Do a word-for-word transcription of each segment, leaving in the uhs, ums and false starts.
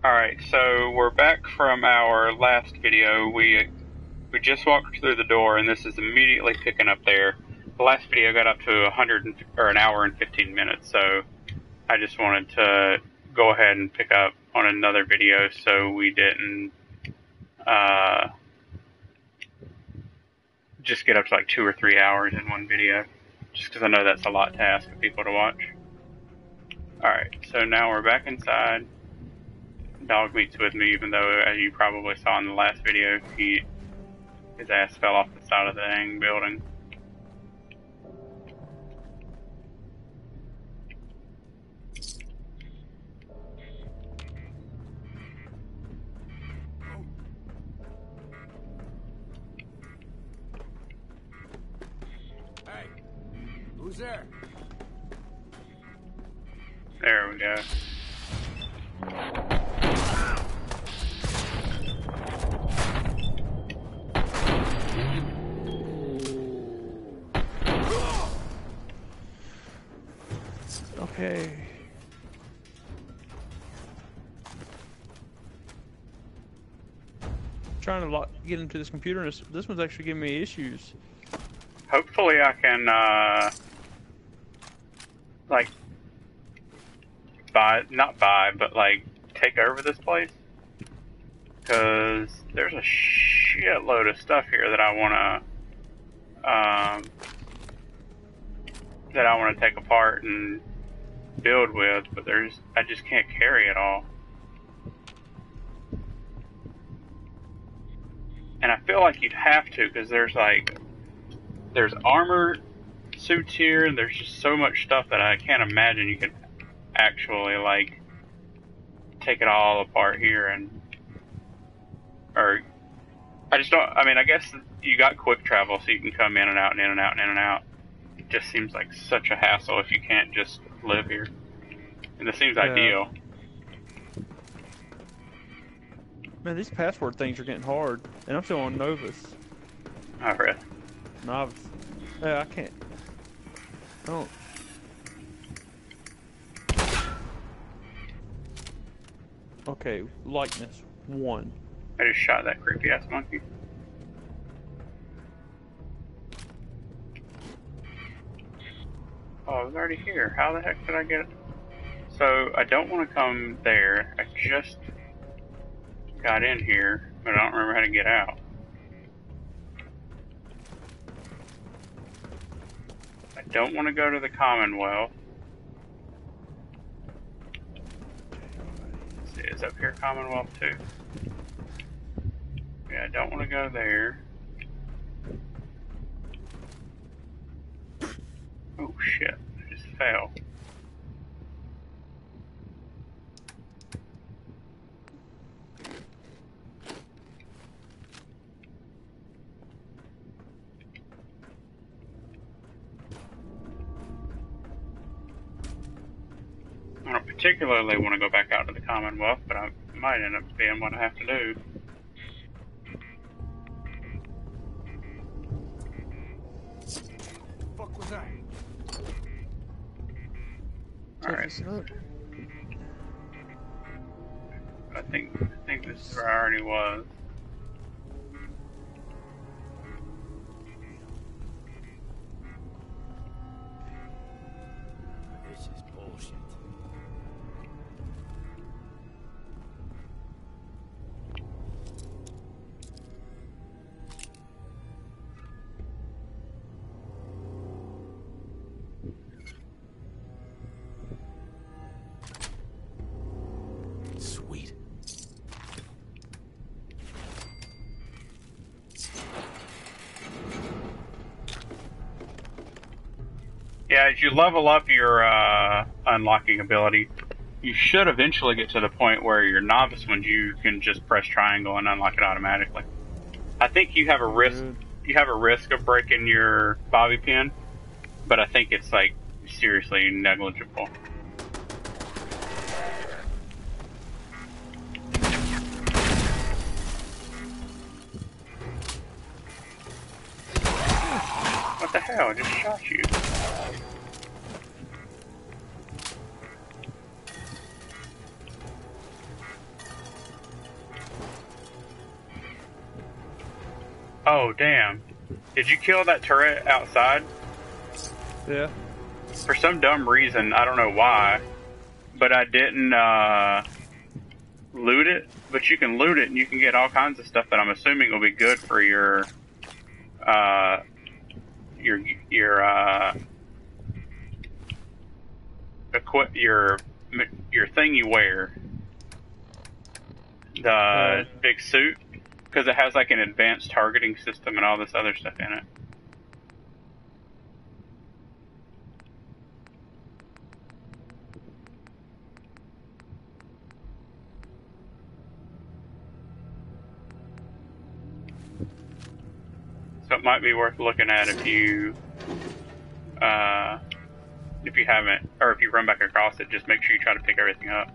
Alright, so we're back from our last video. We we just walked through the door and this is immediately picking up there. The last video got up to a hundred and, or an hour and fifteen minutes, so I just wanted to go ahead and pick up on another video so we didn't uh, just get up to like two or three hours in one video, just because I know that's a lot to ask of people to watch. Alright, so now we're back inside. Dog meat's with me, even though, as you probably saw in the last video, he his ass fell off the side of the dang building. Hey, who's there? There we go. Okay. Trying to lock, get into this computer, and this, this one's actually giving me issues. Hopefully I can, uh, like, buy, not buy, but like, take over this place. Because there's a shitload of stuff here that I want to, um, that I want to take apart and build with, but there's, I just can't carry it all. And I feel like you'd have to, because there's like, there's armor suits here, and there's just so much stuff that I can't imagine you could actually like take it all apart here and, or, I just don't, I mean, I guess you got quick travel so you can come in and out and in and out and in and out. It just seems like such a hassle if you can't just live here. And this seems yeah. ideal. Man, these password things are getting hard. And I'm still on Novus. Oh, really? Novice. Yeah, I can't. I don't. Okay, likeness. One. I just shot that creepy ass monkey. Oh, I was already here. How the heck did I get it? So, I don't want to come there. I just got in here, but I don't remember how to get out. I don't want to go to the Commonwealth. Let's see, is up here Commonwealth too? Yeah, I don't want to go there. Oh shit, I just fell. I don't particularly want to go back out to the Commonwealth, but I might end up being what I have to do. Fuck was that? Alright. I think I think this is where I already was. This is bullshit. Sweet. Yeah, as you level up your uh, unlocking ability, you should eventually get to the point where your novice ones you can just press triangle and unlock it automatically. I think you have a risk. You have a risk of breaking your bobby pin, but I think it's like seriously negligible. What the hell? I just shot you. Oh, damn. Did you kill that turret outside? Yeah. For some dumb reason, I don't know why, but I didn't, uh, loot it. But you can loot it and you can get all kinds of stuff that I'm assuming will be good for your, uh, your, your, uh, equip, your, your thing you wear. The Uh, big suit. Because it has like an advanced targeting system and all this other stuff in it. So it might be worth looking at if you, uh, if you haven't, or if you run back across it, just make sure you try to pick everything up.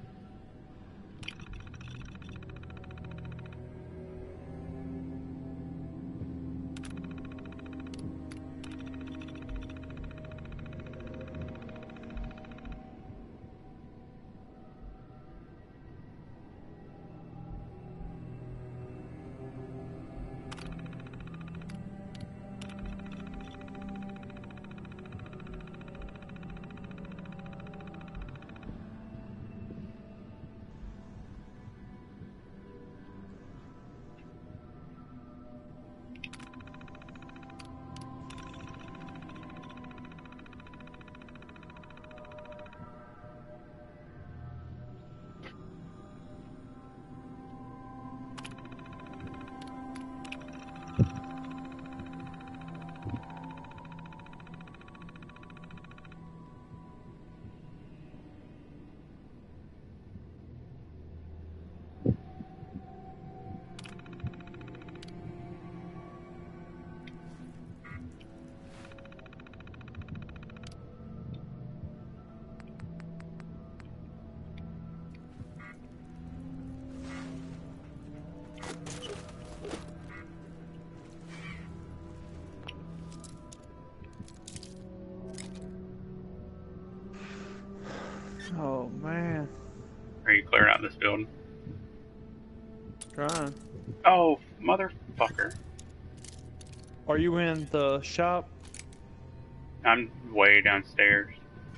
oh man. Are you clearing out this building? Trying. Oh, motherfucker. Are you in the shop? I'm way downstairs.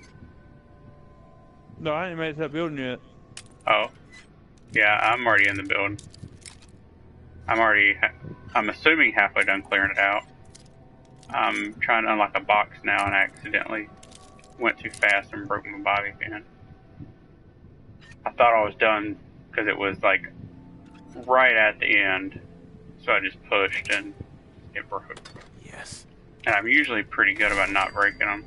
No, I ain't made it to that building yet. Oh. Yeah, I'm already in the building. I'm already, ha I'm assuming halfway done clearing it out. I'm trying to unlock a box now and I accidentally went too fast and broke my body again. I thought I was done because it was like right at the end. So I just pushed and it broke. Yes. And I'm usually pretty good about not breaking them.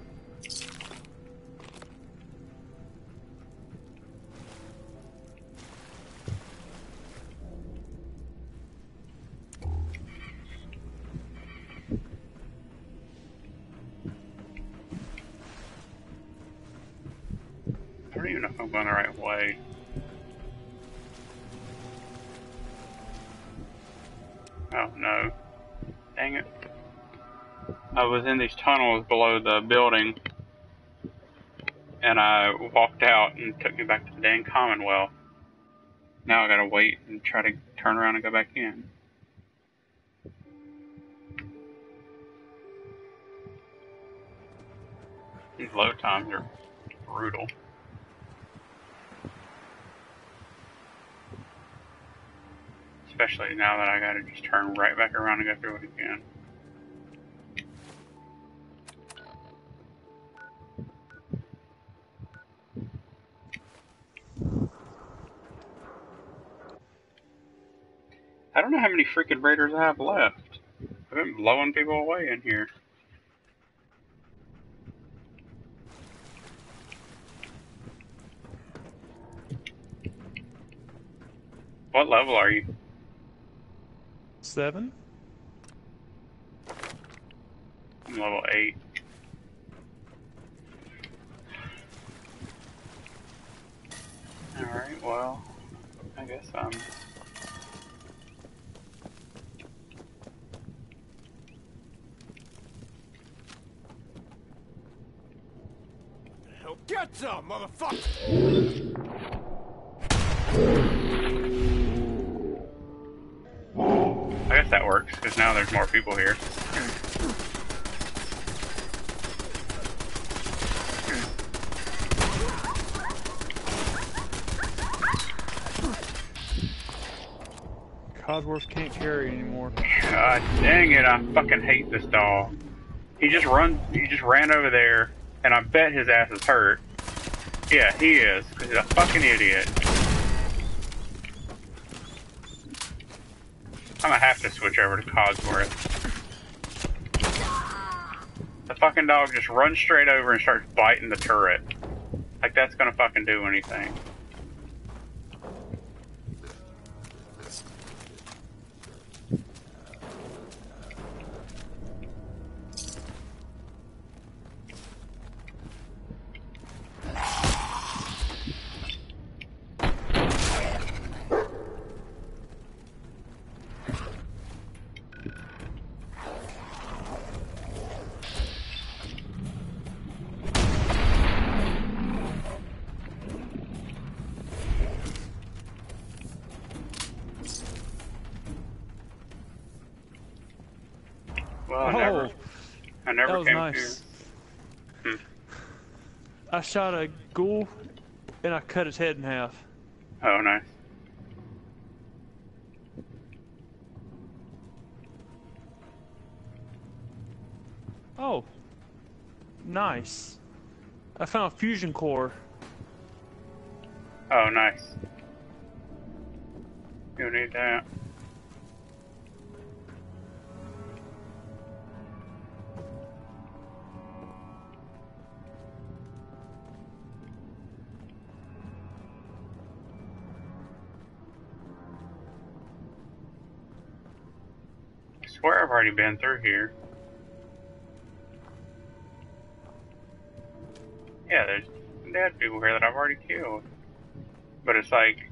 I don't even know if I'm going the right way. Oh no. Dang it. I was in these tunnels below the building and I walked out and it took me back to the dang Commonwealth. Now I gotta wait and try to turn around and go back in. These load times are brutal. Especially now that I gotta just turn right back around and go through it again. I don't know how many freaking raiders I have left. I've been blowing people away in here. What level are you? Seven? I'm level eight. Alright, well, I guess I'm... Hell, get some, motherfucker! I guess that works, because now there's more people here. Cosworth can't carry anymore. God dang it, I fucking hate this dog. He just run, he just ran over there, and I bet his ass is hurt. Yeah, he is, because he's a fucking idiot. I'm gonna have to switch over to Cosworth. The fucking dog just runs straight over and starts biting the turret. Like that's gonna fucking do anything. Well, I Oh, never, I never that was came nice. here. Hmm. I shot a ghoul and I cut his head in half. Oh, nice. Oh, nice. I found a fusion core. Oh, nice. You'll need that. I swear I've already been through here. Yeah, there's dead people here that I've already killed. But it's like...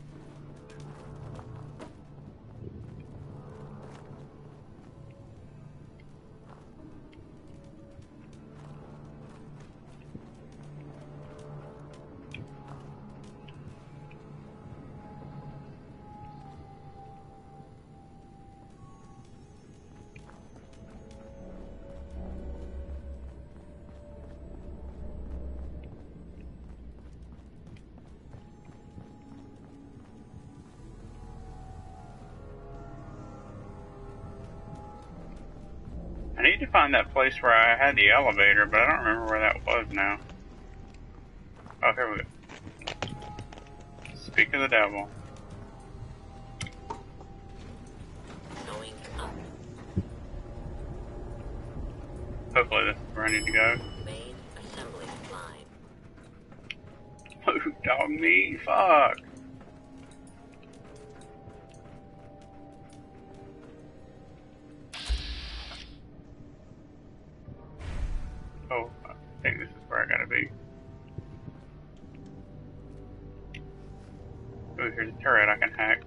I need to find that place where I had the elevator, but I don't remember where that was now. Oh, here we go. Speak of the devil. Going up. Hopefully this is where I need to go. Main assembly line. Oh, dog meat, fuck. Oh, I think this is where I gotta be. Oh, here's a turret I can hack.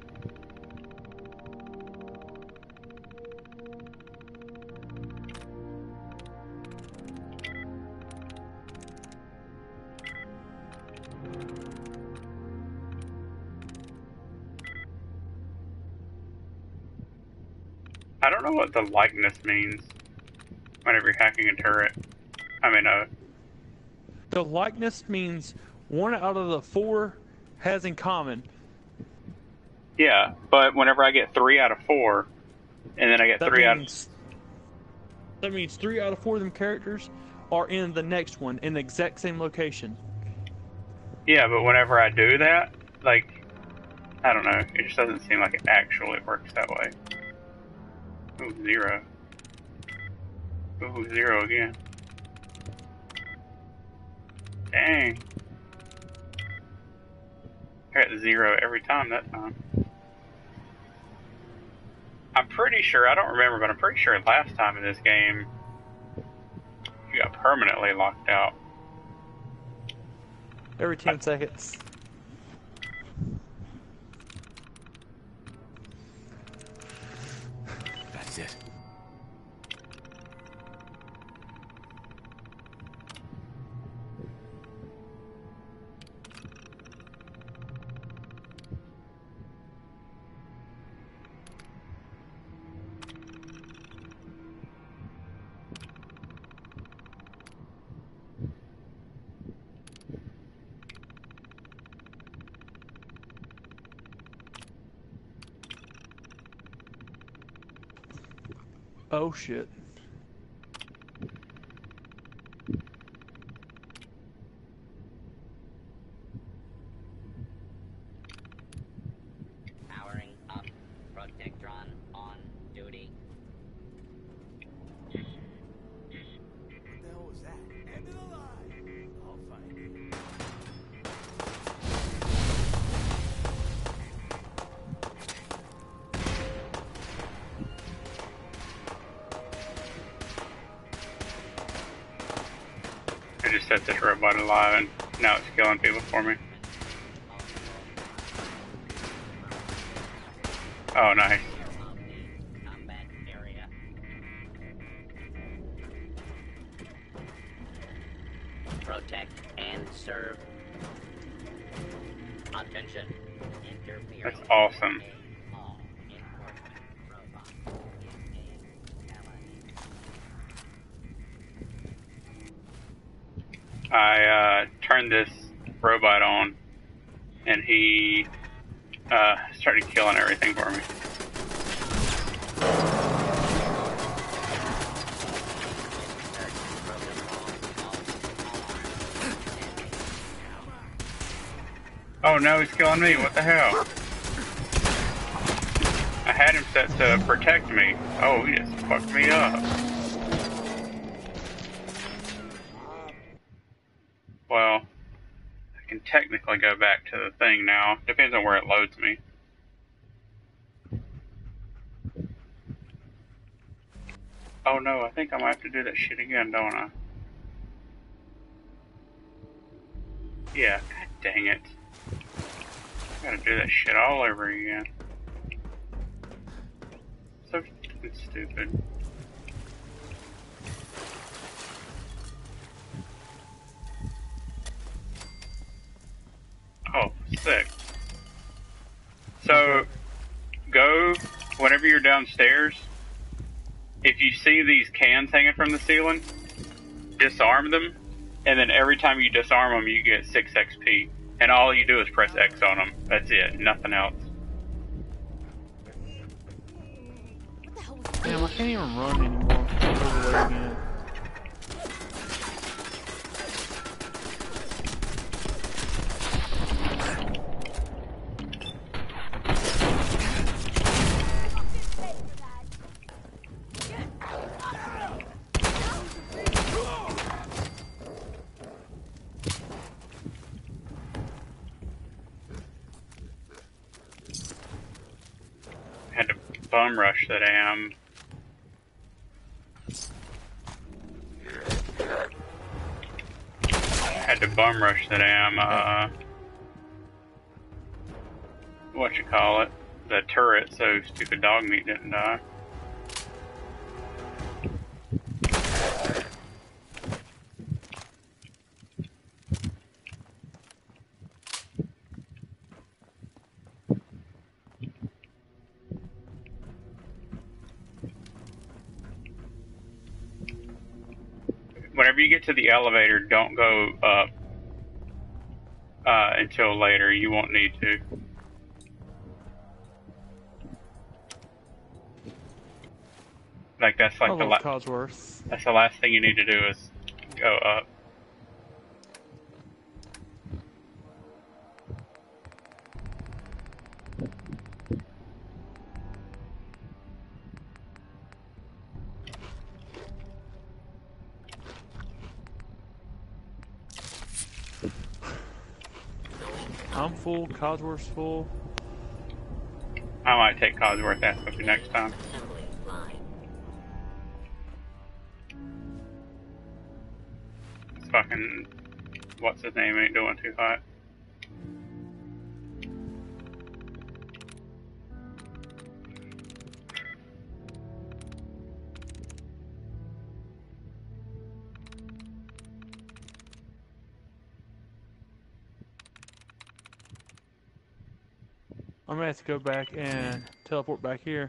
I don't know what the likeness means whenever you're hacking a turret. I mean, uh, The likeness means one out of the four has in common. yeah, but whenever I get three out of four, and then I get That three out of... means that means three out of four of them characters are in the next one in the exact same location. Yeah, but whenever I do that, like, I don't know, it just doesn't seem like it actually works that way. Ooh, zero. Ooh, zero again. Dang. I got zero every time that time. I'm pretty sure, I don't remember, but I'm pretty sure last time in this game, you got permanently locked out. Every ten seconds. That's it. Oh shit. Powering up. Protectron on duty. What the hell was that? End of the line. I'll find you. I just set this robot alive and now it's killing people for me. Oh, nice. Combat area. Protect and serve. Attention. Interfering. That's awesome. All enforcement robots in a ally. I uh, turned this robot on, and he uh, started killing everything for me. Oh no, he's killing me, what the hell? I had him set to protect me. Oh, he just fucked me up. Well, I can technically go back to the thing now. Depends on where it loads me. Oh no, I think I might have to do that shit again, don't I? Yeah, god dang it. I gotta do that shit all over again. So fucking stupid. Oh, sick. So, go, whenever you're downstairs, if you see these cans hanging from the ceiling, disarm them, and then every time you disarm them, you get six X P. And all you do is press X on them. That's it, nothing else. Damn, I can't even run anymore. Over there again. Had to bum rush that I am. Had to bum rush that I am, uh, what you call it, the turret, so stupid dog meat didn't die. Whenever you get to the elevator, don't go up uh, until later. You won't need to. Like that's like I the love la- Codsworth. that's the last thing you need to do is go up. I'm full, Codsworth's full. I might take Codsworth ass with you next time. Assembly line. It's fucking what's his name ain't doing too hot. I'm gonna have to go back and teleport back here.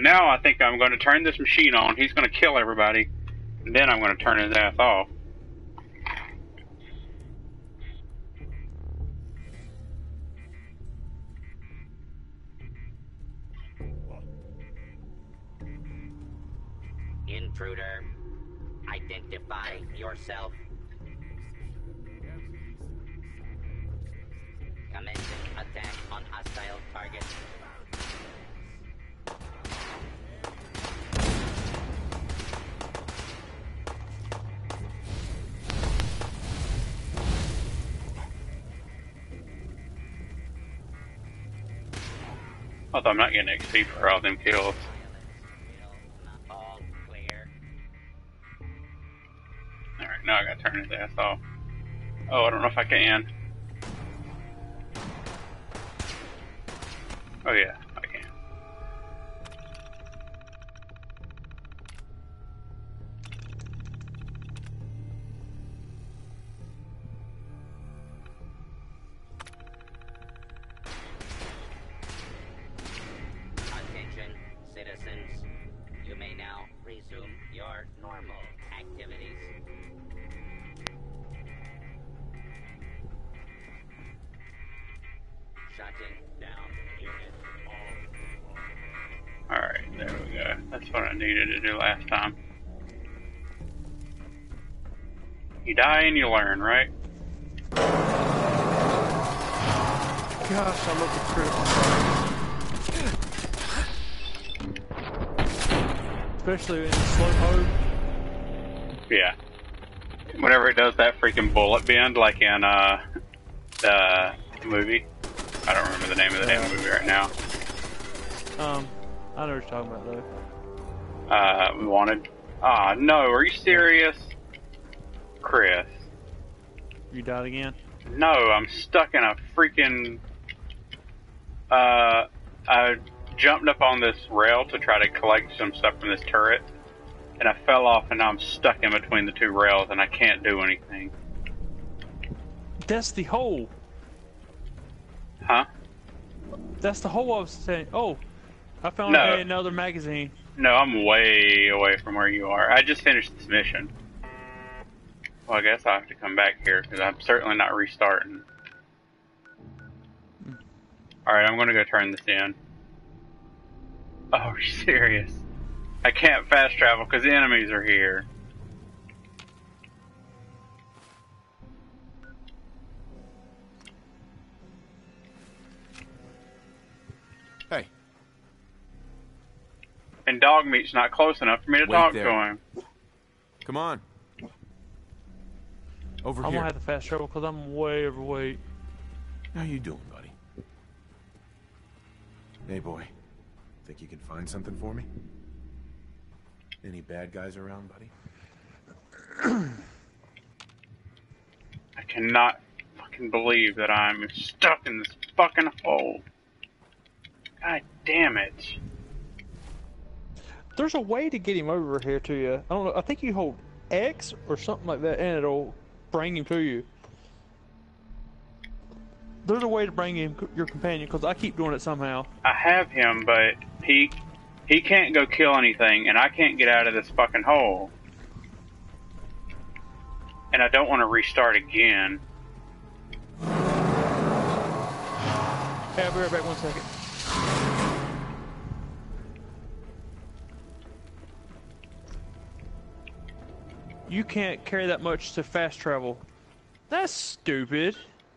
now I think I'm going to turn this machine on. He's going to kill everybody, and then I'm going to turn his ass off. Intruder, identify yourself. Commencing attack on hostile target. Although I'm not getting X P for all them kills. All clear. Alright, now I gotta turn his ass off. Oh, I don't know if I can. Oh yeah, I can. Attention, citizens. You may now resume your normal activities. Shutting down unit. Alright, there we go. That's what I needed to do last time. You die and you learn, right? Gosh, I love the critical strike. Especially in slow mode. Yeah. Whenever it does that freaking bullet bend, like in uh, the movie. I don't remember the name of the damn movie right now. Um, I know what you're talking about though. Uh, we wanted. Ah, no, are you serious? Chris. You died again? No, I'm stuck in a freaking. Uh, I jumped up on this rail to try to collect some stuff from this turret, and I fell off, and now I'm stuck in between the two rails, and I can't do anything. That's the hole. Huh? That's the hole I was saying. Oh, I found No. another magazine. No, I'm way away from where you are. I just finished this mission. Well, I guess I'll have to come back here, because I'm certainly not restarting. Alright, I'm gonna go turn this in. Oh, are you serious? I can't fast travel because the enemies are here. Hey. And dog meat's not close enough for me to Wait talk there. to him. Come on. Over I'm here. gonna have to fast travel because I'm way overweight. How you doing, buddy? Hey, boy. Think you can find something for me? Any bad guys around, buddy? I cannot fucking believe that I'm stuck in this fucking hole. God damn it. There's a way to get him over here to you. I don't know. I think you hold X or something like that, and it'll bring him to you. There's a way to bring him your companion because I keep doing it somehow. I have him, but he he can't go kill anything, and I can't get out of this fucking hole. And I don't want to restart again. Hey, I'll be right back. One second. You can't carry that much to fast travel. That's stupid.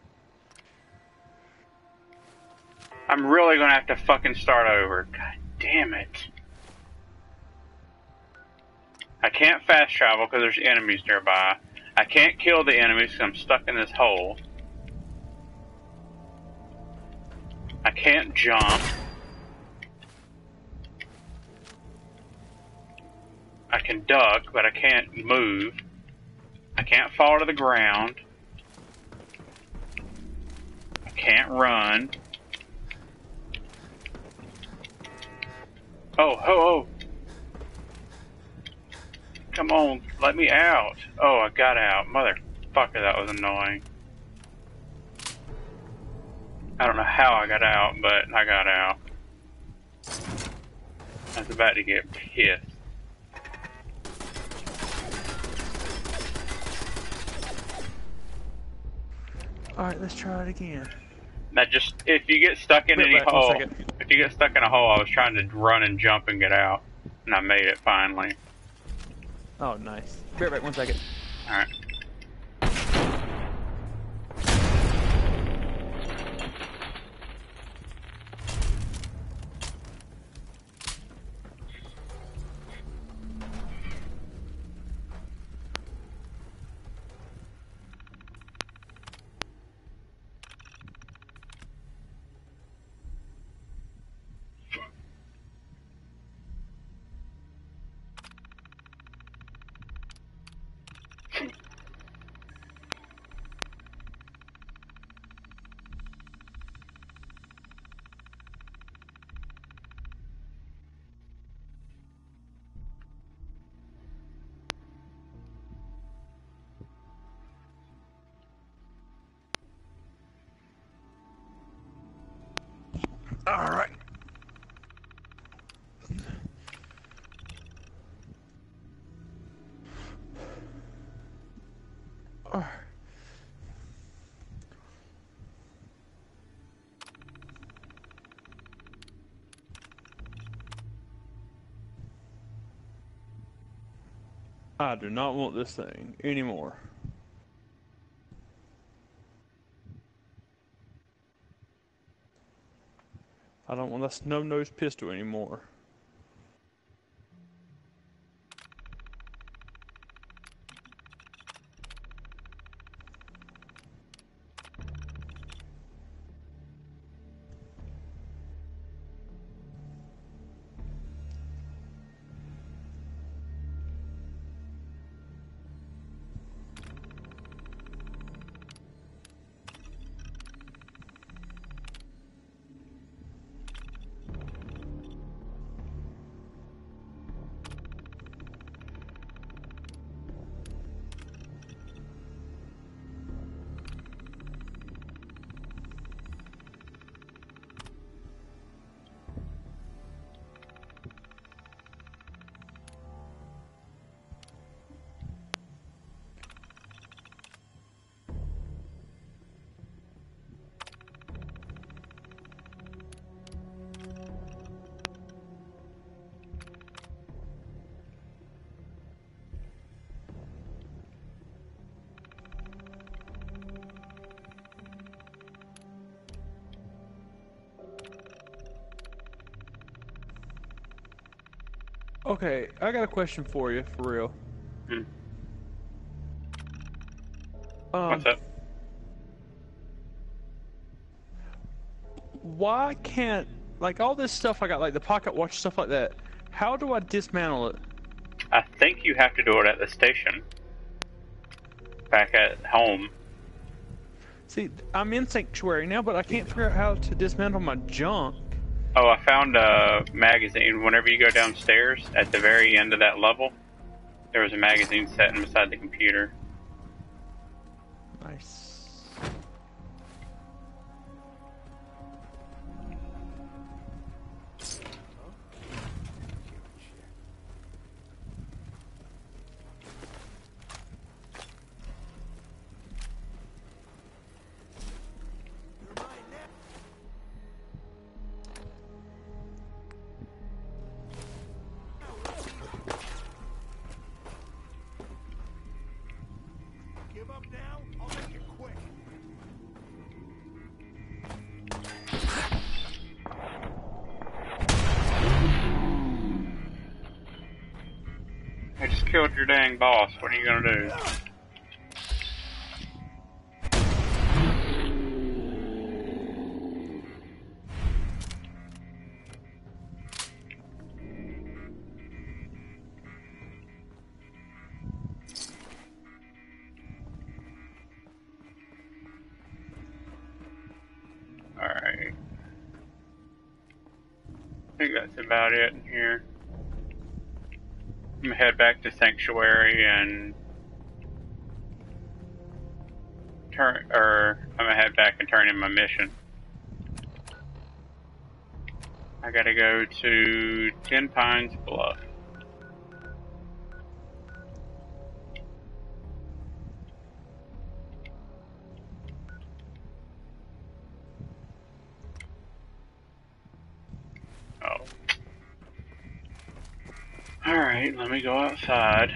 I'm really gonna have to fucking start over. God damn it. I can't fast travel because there's enemies nearby. I can't kill the enemies because I'm stuck in this hole. I can't jump. I can duck, but I can't move. I can't fall to the ground. I can't run. Oh, oh, oh. Come on, let me out. Oh, I got out. Motherfucker, that was annoying. I don't know how I got out, but I got out. I was about to get pissed. Alright, let's try it again. Now just, if you get stuck in Wait, any wait, one hole, second. if you get stuck in a hole, I was trying to run and jump and get out. And I made it finally. Oh, nice. Be right back, one second. Alright. Alright. Alright. I do not want this thing anymore. I don't want that snub-nosed pistol anymore. Okay, I got a question for you, for real. Hmm. Um, What's up? Why can't, like, all this stuff I got, like the pocket watch, stuff like that, how do I dismantle it? I think you have to do it at the station. Back at home. See, I'm in Sanctuary now, but I can't figure out how to dismantle my junk. Oh, I found a magazine. Whenever you go downstairs, at the very end of that level, there was a magazine sitting beside the computer. Nice. Give up now? I'll make it quick. I just killed your dang boss. What are you gonna do? Alright. I think that's about it in here. I'm gonna head back to Sanctuary and turn, or I'm gonna head back and turn in my mission. I gotta go to Ten Pines Bluff. Oh. Alright, let me go outside.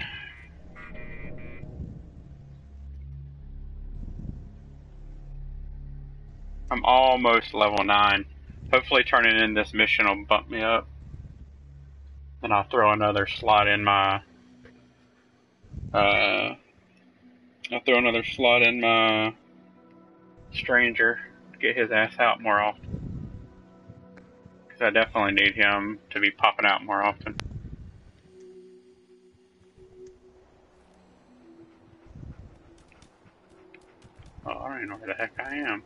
I'm almost level nine. Hopefully turning in this mission will bump me up. And I'll throw another slot in my... Uh... I'll throw another slot in my... Stranger. Get his ass out more often. Because I definitely need him to be popping out more often. Oh, I don't even know where the heck I am.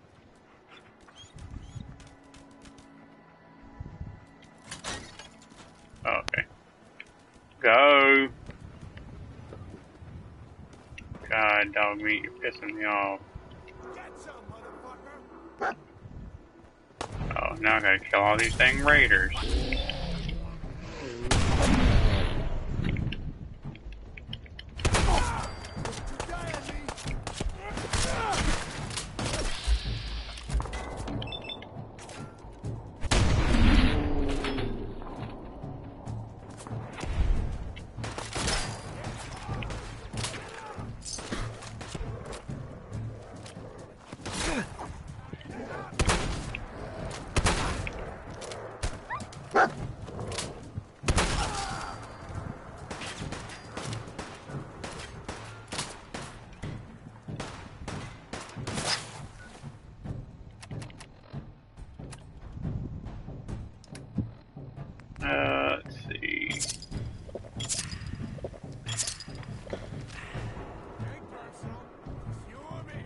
Oh, okay. Go! God, dog meat, you're pissing me off. Get some, motherfucker! Oh, now I gotta kill all these dang raiders. Uh, let's see. Ain't personal. It's you or me.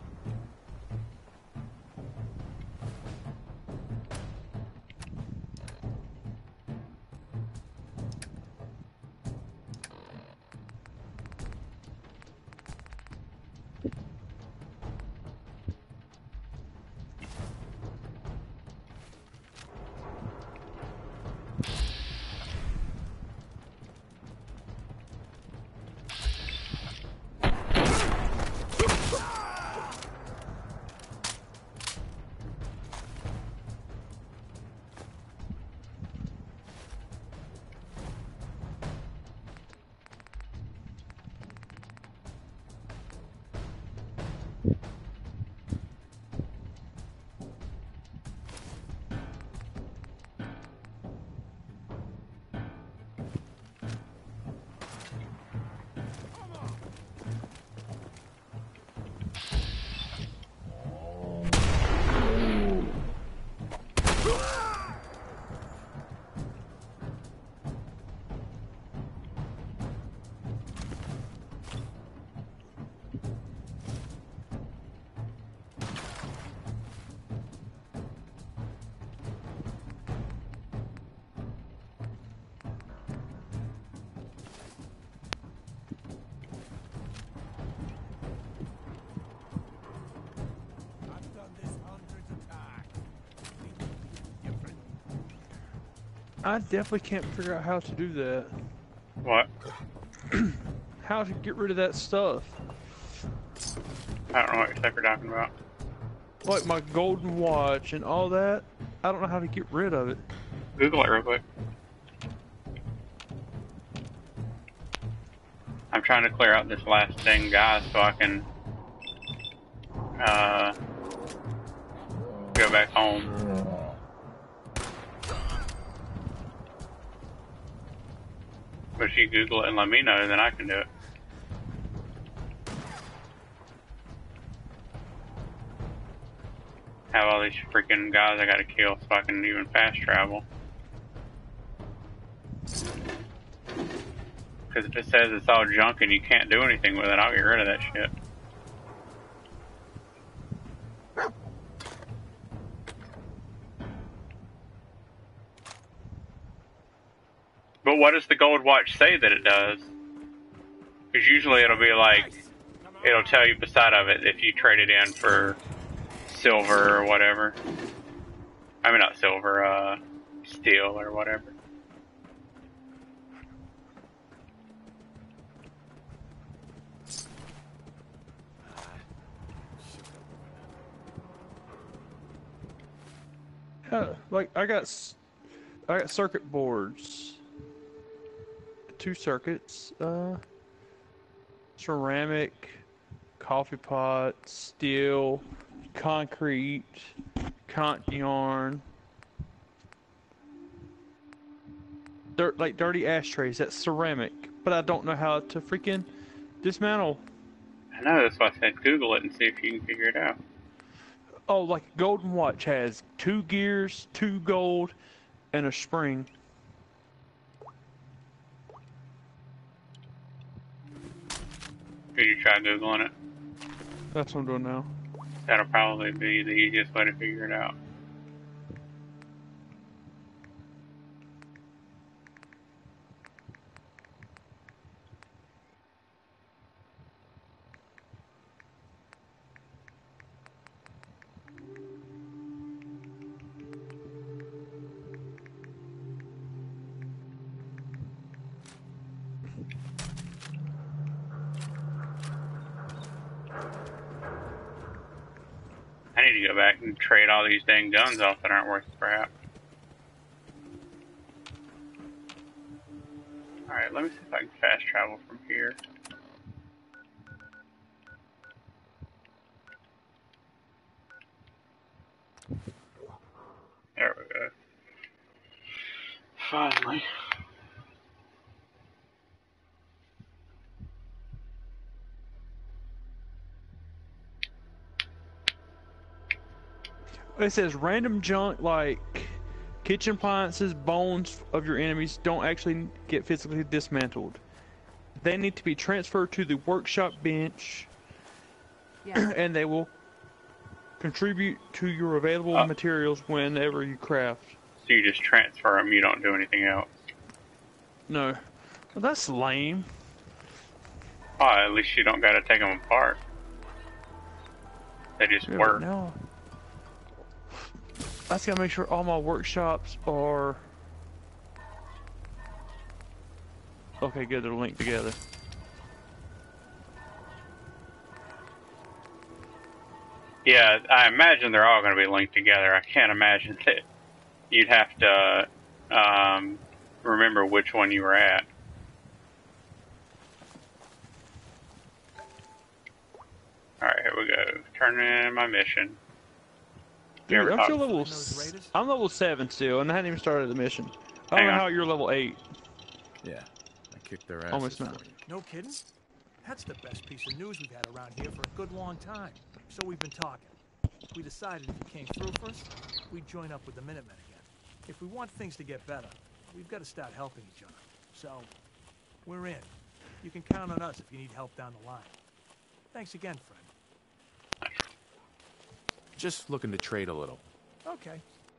I've done this hundreds of times. Different. I definitely can't figure out how to do that. What? How to get rid of that stuff. I don't know what you're talking about. Like my golden watch and all that. I don't know how to get rid of it. Google it real quick. I'm trying to clear out this last dang guy so I can uh, go back home. But if you Google it and let me know, then I can do it. Have all these freaking guys I gotta kill so I can even fast travel. Because if it says it's all junk and you can't do anything with it, I'll get rid of that shit. But what does the gold watch say that it does? Because usually it'll be like, it'll tell you beside of it if you trade it in for silver or whatever. I mean, not silver, uh, steel or whatever. Yeah, like I got, s- I got circuit boards, two circuits, uh, ceramic, coffee pot, steel, concrete, cont yarn, dirt like dirty ashtrays. That's ceramic, but I don't know how to freaking dismantle. I know, that's why I said Google it and see if you can figure it out. Oh, like a golden watch has two gears, two gold, and a spring. Could you try Googling it? That's what I'm doing now. That'll probably be the easiest way to figure it out. I need to go back and trade all these dang guns off that aren't worth crap. Alright, let me see if I can fast travel from here. There we go. Finally. It says random junk like kitchen appliances, bones of your enemies don't actually get physically dismantled. They need to be transferred to the workshop bench, Yeah. and they will contribute to your available Oh. materials whenever you craft. So you just transfer them, you don't do anything else. No. Well, that's lame. Oh, at least you don't gotta take them apart. They just Yeah, but work. now, I just gotta make sure all my workshops are... Okay, good, they're linked together. Yeah, I imagine they're all going to be linked together. I can't imagine that you'd have to um, remember which one you were at. Alright, here we go. Turning in my mission. Dude, Ever I'm talk- still level... Find those s- raiders? I'm level seven still, and I hadn't even started the mission. I don't Hang know on. how you're level eight. Yeah, I kicked their asses Almost for not. you. No kidding? That's the best piece of news we've had around here for a good long time. So we've been talking. We decided if you came through first, we'd join up with the Minutemen again. If we want things to get better, we've got to start helping each other. So, we're in. You can count on us if you need help down the line. Thanks again, friend. Just looking to trade a little. Okay.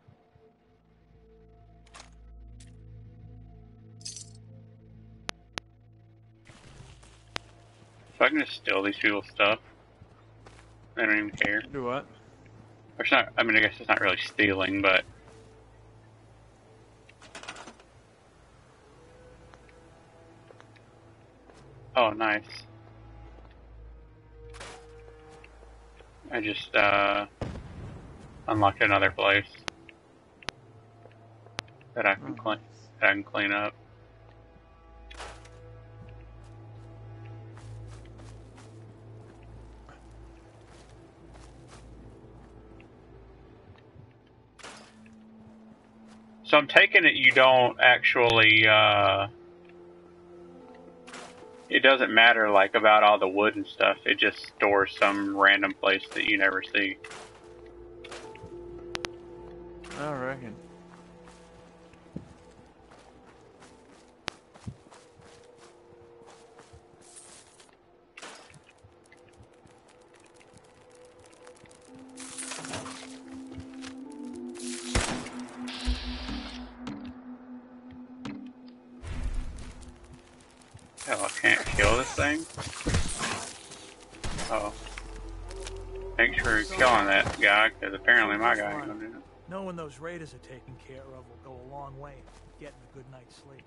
So I can just steal these people's stuff. They don't even care. Do what? Or it's not, I mean, I guess it's not really stealing, but... Oh, nice. I just, uh... unlocked another place that I can Oh, clean, that I can clean up. So I'm taking it you don't actually, uh, it doesn't matter, like, about all the wood and stuff. It just stores some random place that you never see. I reckon. Oh, I can't kill this thing? Oh. Thanks for killing that guy, because apparently my guy ain't gonna do it. Knowing those raiders are taken care of will go a long way in getting a good night's sleep.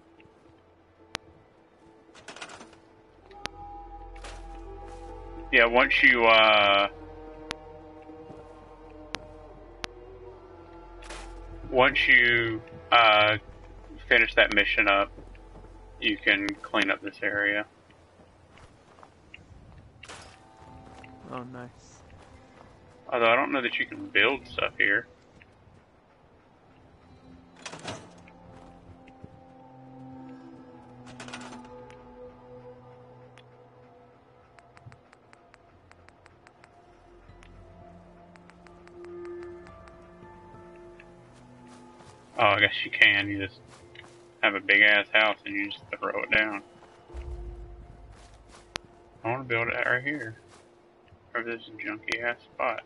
Yeah, once you, uh... Once you, uh, finish that mission up, you can clean up this area. Oh, nice. Although I don't know that you can build stuff here. Oh, I guess you can. You just have a big ass house and you just throw it down. I want to build it right here. Or this junky ass spot.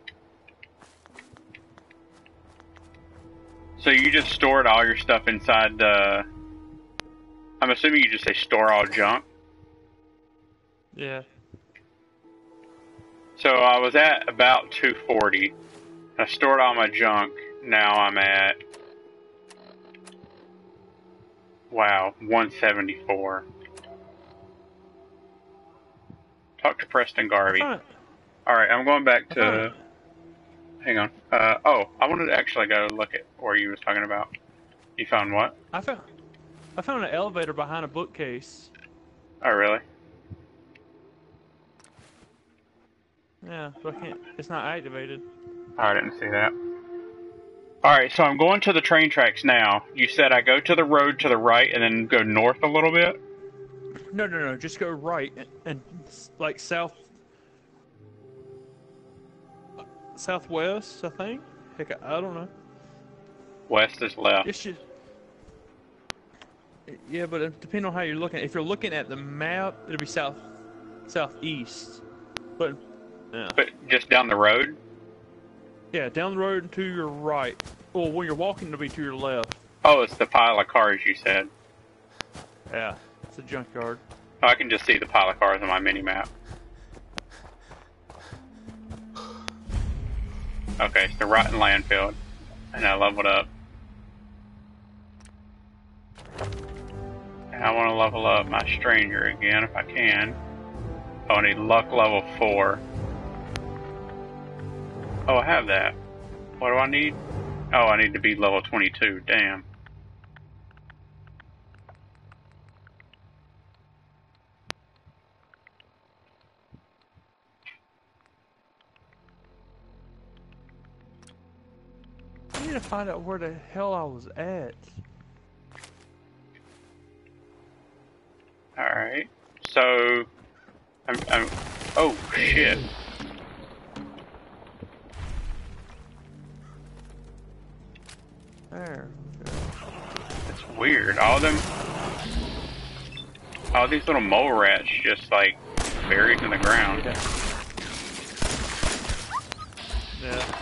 So you just stored all your stuff inside the... I'm assuming you just say store all junk? Yeah. So I was at about two forty. I stored all my junk. Now I'm at... Wow, one seventy-four. Talk to Preston Garvey. Alright, I'm going back to... Hang on. Uh, oh, I wanted to actually go look at where you was talking about. You found what? I found I found an elevator behind a bookcase. Oh, really? Yeah, but I can't. It's not activated. Oh, I didn't see that. Alright, so I'm going to the train tracks now. You said I go to the road to the right and then go north a little bit? No, no, no. Just go right and, and like south, southwest. I think. Heck, I don't know. West is left. It should. Yeah, but it depends on how you're looking. If you're looking at the map, it'll be south, southeast. But yeah. But just down the road? Yeah, down the road and to your right. Well, when you're walking, it'll be to your left. Oh, it's the pile of cars you said. Yeah, it's a junkyard. Oh, I can just see the pile of cars on my mini-map. Okay, it's the rotten landfill. And I leveled up. And I want to level up my stranger again if I can. Oh, I need luck level four. Oh, I have that. What do I need? Oh, I need to be level twenty-two. Damn. I need to find out where the hell I was at. Alright. So... I'm, I'm... Oh, shit. There. It's weird. All them... All these little mole rats just, like, buried in the ground. Yeah. Yeah.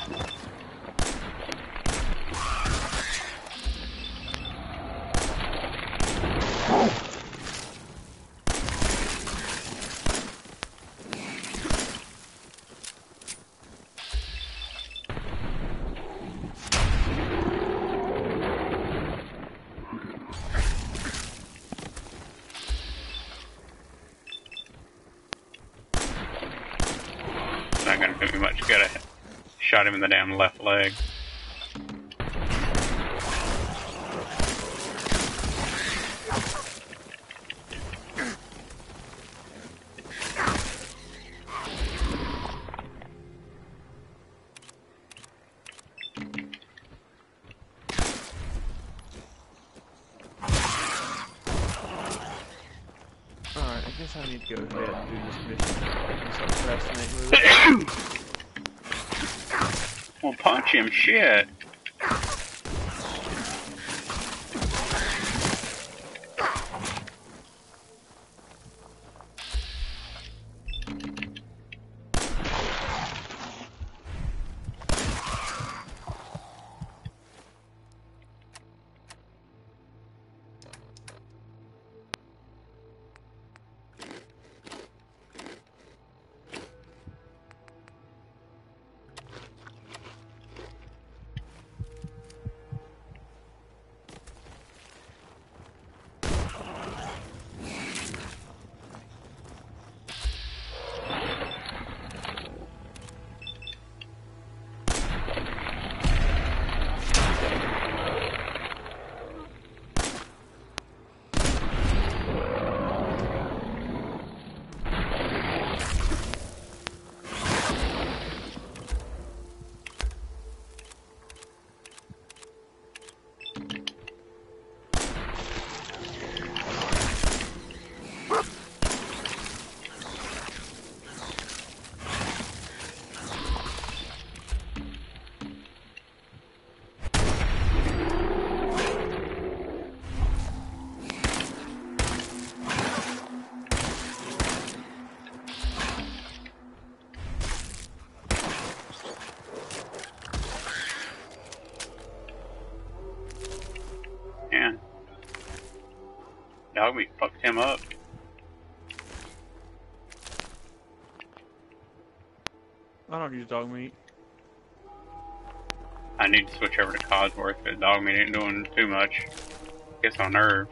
Not gonna do me much good. I shot him in the damn left leg. Alright, I guess I need to go ahead and do this mission. Start procrastinating with it. Well, punch him, shit. Dog meat fucked him up. I don't use dog meat. I need to switch over to Cosworth, but dog meat ain't doing too much. Gets on nerves.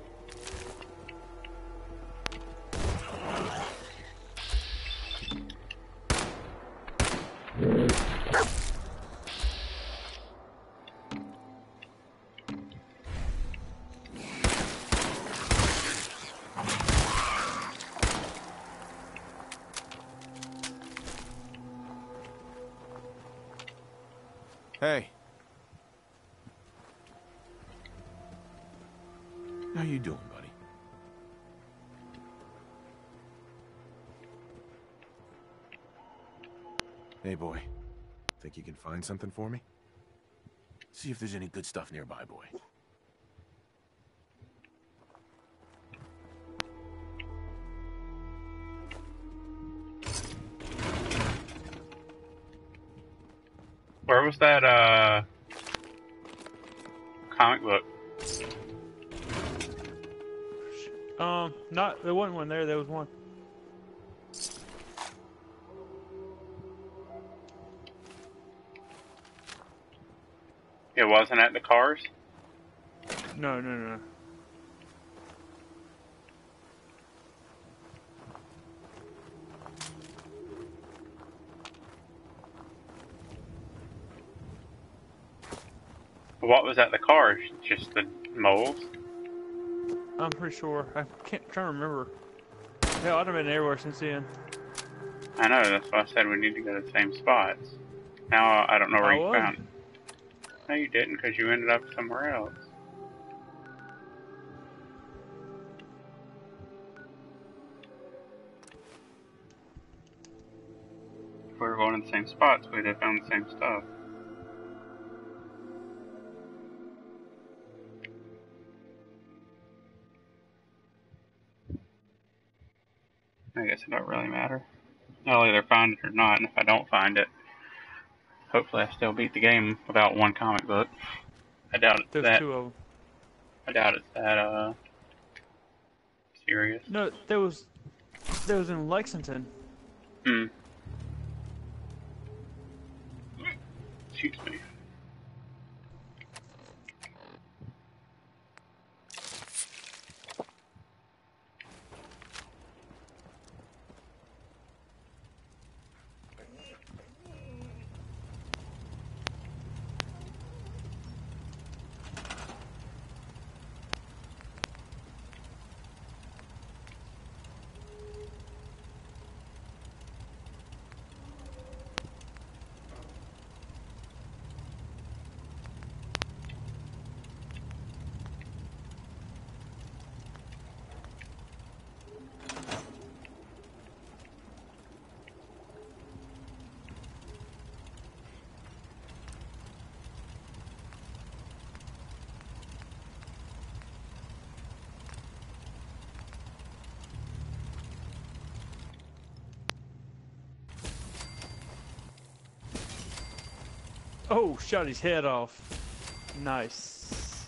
Hey. How you doing, buddy? Hey, boy. Think you can find something for me? See if there's any good stuff nearby, boy. Where was that, uh... comic book? Um, not there wasn't one there. There was one. It wasn't at the cars? No, no, no. What was at the cars? Just the moles? I'm pretty sure. I can't try to remember. Hell, I've been everywhere since then. I know, that's why I said we need to go to the same spots. Now I don't know where I you was. found it. No, you didn't, because you ended up somewhere else. If we were going to the same spots, we'd have found the same stuff. I guess it don't really matter. I'll either find it or not, and if I don't find it, hopefully I still beat the game without one comic book. I doubt it's There's that. two of them. I doubt it's that uh serious. No, there was. There was in Lexington. Hmm. Excuse me. Oh, shot his head off. Nice.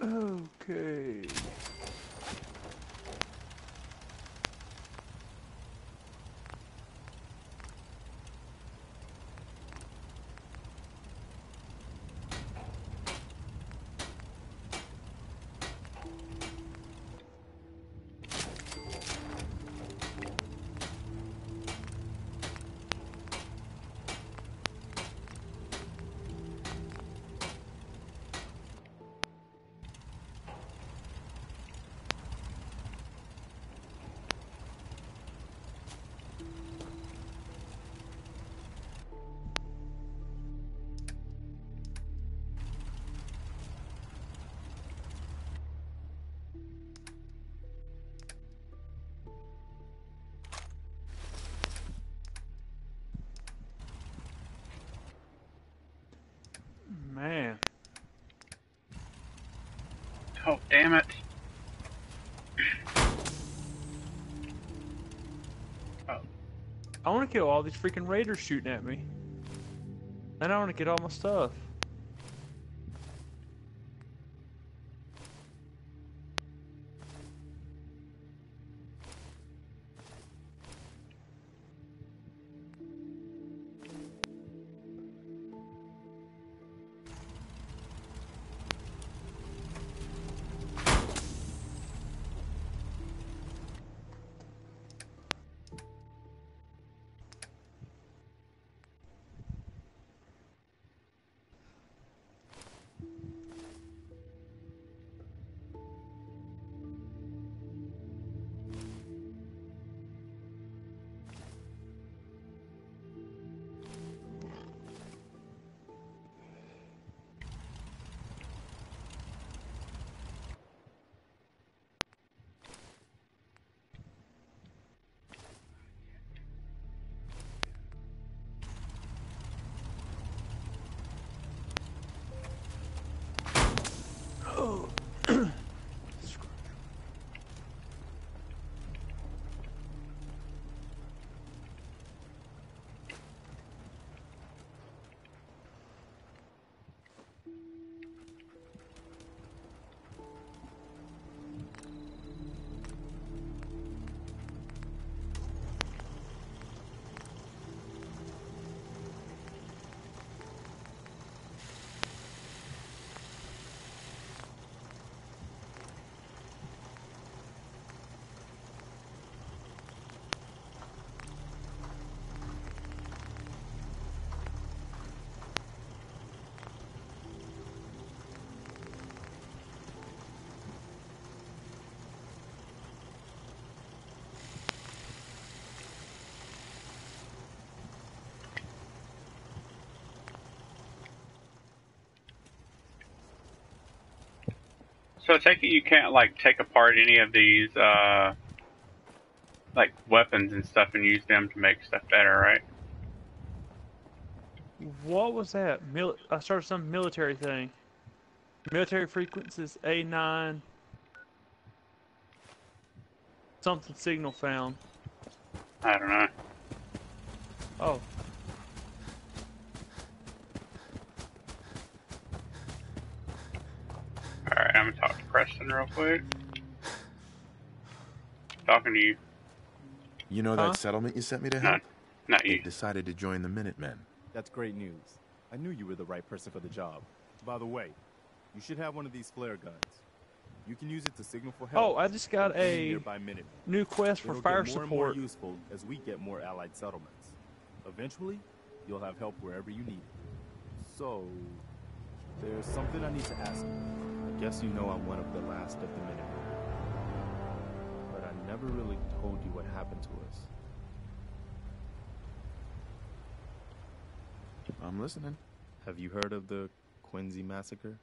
Okay. Man. Oh, damn it. Oh, I want to kill all these freaking raiders shooting at me. And I want to get all my stuff. so I take it you can't like take apart any of these uh like weapons and stuff and use them to make stuff better, right? What was that? Mil I started some military thing. Military frequencies A nine. Something signal found. I don't know. Oh. Alright, I'm gonna talk to Preston real quick. Talking to you. You know Huh? that settlement you sent me to Not, help? not you. They've decided to join the Minutemen. That's great news. I knew you were the right person for the job. By the way, you should have one of these flare guns. You can use it to signal for help. Oh, I just got from any a nearby Minutemen. new quest for It'll fire get more and more support. useful as we get more allied settlements. Eventually, you'll have help wherever you need it. So, there's something I need to ask you. I guess you know I'm one of the last of the Minutemen. But I never really told you what happened to us. I'm listening. Have you heard of the Quincy massacre?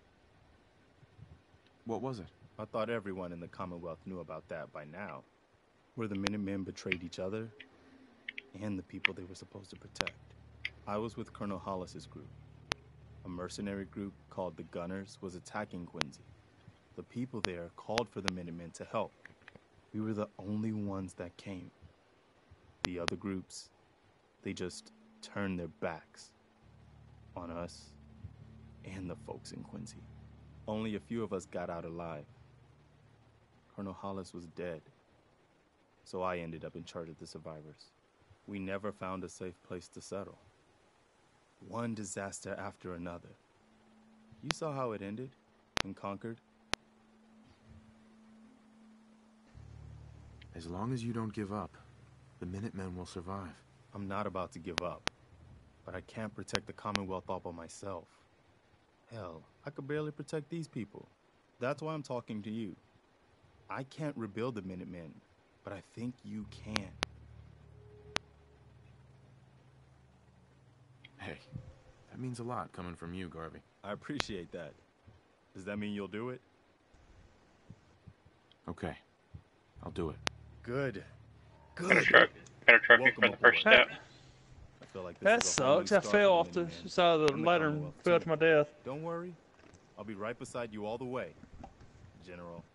What was it? I thought everyone in the Commonwealth knew about that by now. Where the Minutemen betrayed each other and the people they were supposed to protect. I was with Colonel Hollis's group. A mercenary group called the Gunners was attacking Quincy. The people there called for the Minutemen to help. We were the only ones that came. The other groups, they just turned their backs on us and the folks in Quincy. Only a few of us got out alive. Colonel Hollis was dead, so I ended up in charge of the survivors. We never found a safe place to settle. One disaster after another. You saw how it ended in Concord? As long as you don't give up, the Minutemen will survive. I'm not about to give up, but I can't protect the Commonwealth all by myself. Hell, I could barely protect these people. That's why I'm talking to you. I can't rebuild the Minutemen, but I think you can. Hey, that means a lot coming from you, Garvey. I appreciate that. Does that mean you'll do it? Okay, I'll do it. Good. Got a, Good. tro got a trophy Welcome for the aboard. first step. I feel like this That is a whole new sucks. I start fell for off the Minutemen side of the and ladder and Commonwealth, fell too. to my death. Don't worry. I'll be right beside you all the way, General.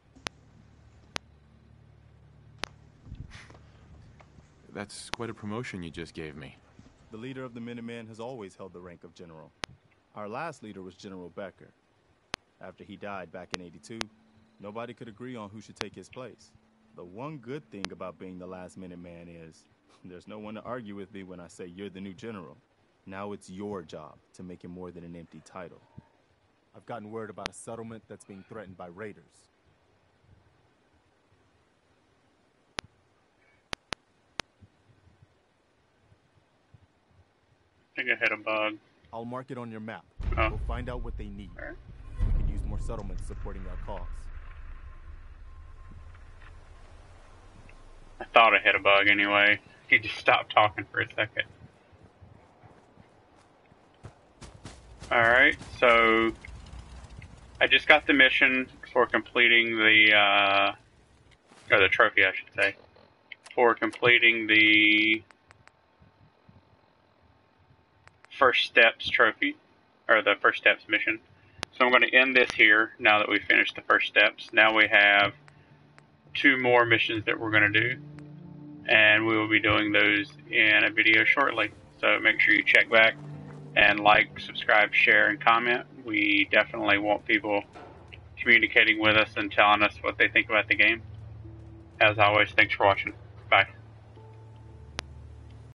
That's quite a promotion you just gave me. The leader of the Minutemen has always held the rank of general. Our last leader was General Becker. After he died back in eighty-two, nobody could agree on who should take his place. The one good thing about being the last Minuteman is there's no one to argue with me when I say you're the new general. Now it's your job to make it more than an empty title. I've gotten word about a settlement that's being threatened by raiders. I think I hit a bug. I'll mark it on your map. Oh. We'll find out what they need. Alright. We can use more settlements supporting our cause. I thought I hit a bug anyway. He just stopped talking for a second. Alright, so I just got the mission for completing the, uh, or the trophy I should say, for completing the First Steps trophy, or the First Steps mission. So I'm going to end this here now that we've finished the First Steps. Now we have two more missions that we're going to do, and we will be doing those in a video shortly. So make sure you check back and like, subscribe, share, and comment. We definitely want people communicating with us and telling us what they think about the game. As always, thanks for watching. Bye.